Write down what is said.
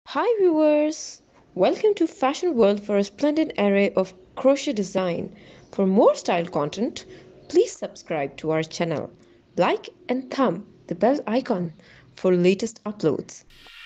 Hi viewers! Welcome to Fashion World for a splendid array of crochet design. For more style content, please subscribe to our channel. Like and thumb the bell icon for latest uploads.